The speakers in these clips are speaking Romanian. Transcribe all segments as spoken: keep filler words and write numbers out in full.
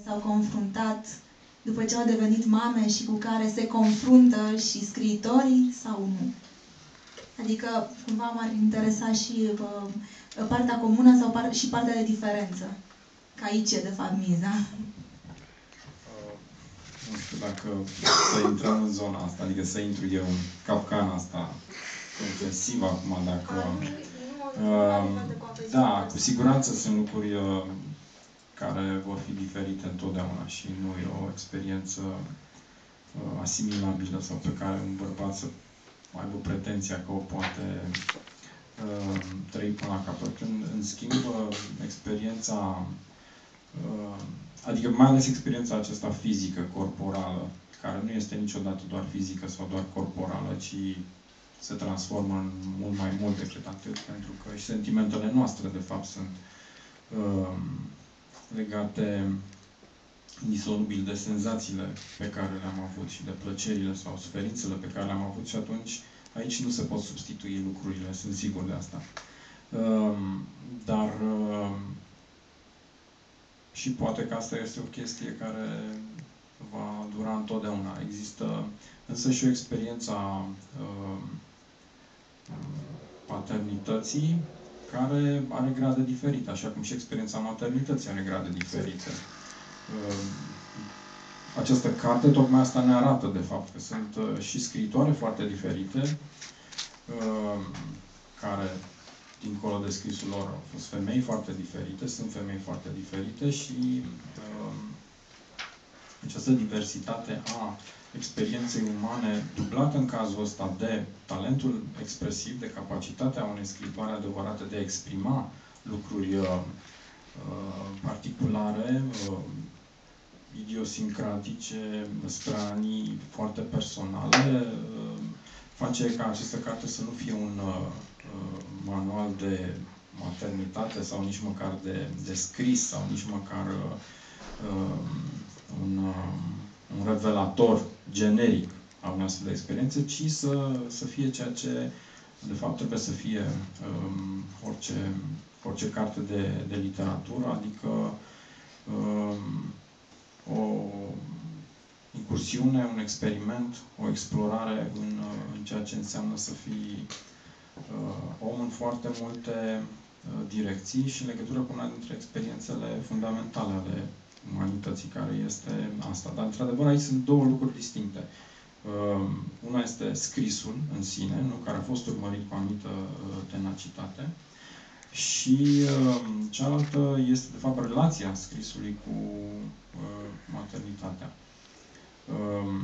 S-au confruntat după ce au devenit mame și cu care se confruntă și scriitorii sau nu? Adică, cumva m-ar interesa și uh, partea comună sau par și partea de diferență. Că aici e, de fapt, miza. Uh, nu știu dacă să intrăm în zona asta, adică să intru eu în capcana asta confesivă acum, dacă... Uh, da, cu siguranță sunt lucruri uh, care vor fi diferite întotdeauna și nu e o experiență uh, asimilabilă sau pe care un bărbat să aibă pretenția că o poate uh, trăi până la capăt. În, în schimb, uh, experiența, uh, adică mai ales experiența aceasta fizică, corporală, care nu este niciodată doar fizică sau doar corporală, ci se transformă în mult mai mult decât atât, pentru că și sentimentele noastre, de fapt, sunt uh, legate indisolubil de senzațiile pe care le-am avut și de plăcerile sau suferințele pe care le-am avut și atunci aici nu se pot substitui lucrurile, sunt sigur de asta. Uh, dar uh, și poate că asta este o chestie care va dura întotdeauna. Există însă și o experiență a uh, paternității care are grade diferite, așa cum și experiența maternității are grade diferite. Această carte tocmai asta ne arată, de fapt, că sunt și scriitoare foarte diferite, care, dincolo de scrisul lor, au fost femei foarte diferite, sunt femei foarte diferite și această diversitate a experienței umane, dublată în cazul ăsta de talentul expresiv, de capacitatea unei scriitoare adevărate de a exprima lucruri uh, particulare, uh, idiosincratice, stranii, foarte personale, uh, face ca această carte să nu fie un uh, manual de maternitate sau nici măcar de, de scris sau nici măcar uh, un, uh, un revelator generic a unei astfel de experiențe, ci să, să fie ceea ce, de fapt, trebuie să fie um, orice, orice carte de, de literatură, adică um, o incursiune, un experiment, o explorare în, în ceea ce înseamnă să fii uh, om în foarte multe uh, direcții și în legătură cu una dintre experiențele fundamentale ale umanității, care este asta. Dar, într-adevăr, aici sunt două lucruri distincte. Uh, una este scrisul în sine, nu, care a fost urmărit cu anumită uh, tenacitate, și uh, cealaltă este, de fapt, relația scrisului cu uh, maternitatea. Uh,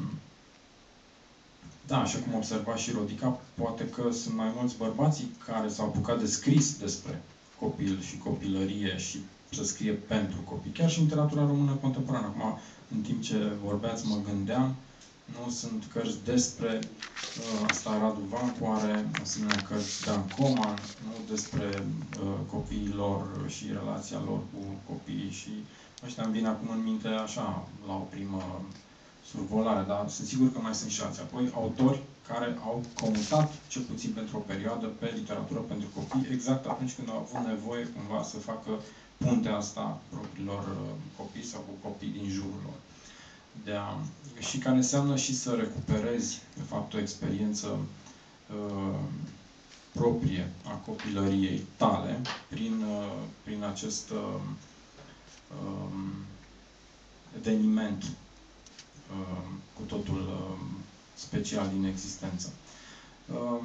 da, așa cum observa și Rodica, poate că sunt mai mulți bărbații care s-au apucat de scris despre copil și copilărie și să scrie pentru copii. Chiar și în literatura română contemporană. Acum, în timp ce vorbeați, mă gândeam, nu sunt cărți despre uh, asta. Radu Vancu are asemenea cărți, Dan Coman, nu despre uh, copiii lor și relația lor cu copiii, și ăștia îmi vin acum în minte așa, la o primă survolare, dar sunt sigur că mai sunt și alții. Apoi, autori care au contat, cel puțin pentru o perioadă, pe literatură pentru copii, exact atunci când au avut nevoie cumva să facă puntea asta propriilor uh, copii sau cu copii din jurul lor. De a, și care înseamnă și să recuperezi, de fapt, o experiență uh, proprie a copilăriei tale prin, uh, prin acest uh, um, eveniment uh, cu totul uh, special din existență. Uh,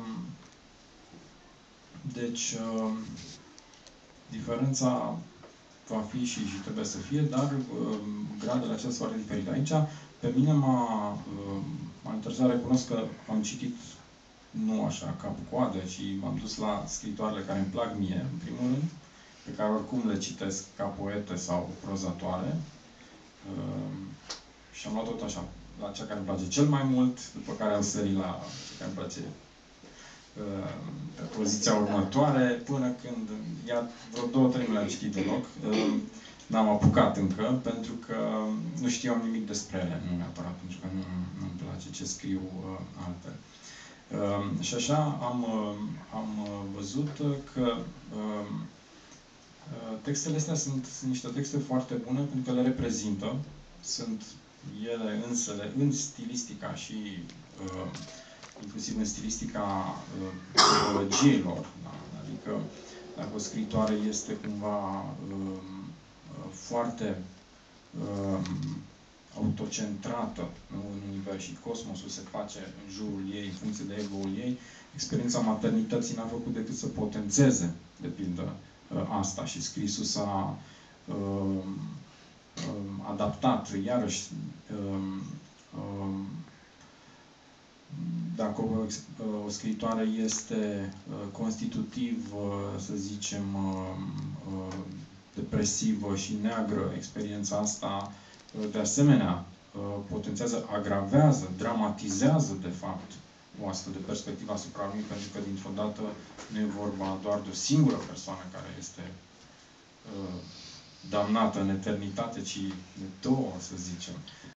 deci, uh, diferența va fi și, și trebuie să fie, dar uh, gradele acestea sunt foarte diferite. Aici, pe mine m-a uh, interesat, recunosc că am citit nu așa cap-coadă, ci m-am dus la scritoarele care îmi plac mie, în primul rând, pe care oricum le citesc ca poete sau prozatoare. Uh, și am luat tot așa, la cea care îmi place cel mai mult, după care am sărit la cea care îmi place uh, poziția următoare, până când, ia vreo două, trei nu le-am citit deloc. Uh, N-am apucat încă, pentru că nu știam nimic despre ele, nu neapărat, pentru că nu, nu-mi place ce scriu uh, altfel. Uh, și așa am, uh, am văzut că uh, Textele astea sunt, sunt niște texte foarte bune pentru că le reprezintă, sunt ele însele în stilistica și uh, inclusiv în stilistica uh, psihologiei lor. Da? Adică dacă o scritoare este cumva uh, foarte uh, autocentrată, nu? În univers și cosmosul se face în jurul ei, în funcție de ego-ul ei, experiența maternității n-a făcut decât să potențeze, de pildă, asta și scrisul s-a uh, uh, adaptat, iarăși uh, uh, dacă o, o scritoare este uh, constitutiv, uh, să zicem, uh, uh, depresivă și neagră, experiența asta, uh, de asemenea, uh, potențează, agravează, dramatizează, de fapt, o astfel de perspectivă asupra lui, pentru că, dintr-o dată, nu e vorba doar de o singură persoană care este uh, damnată în eternitate, ci de două, să zicem.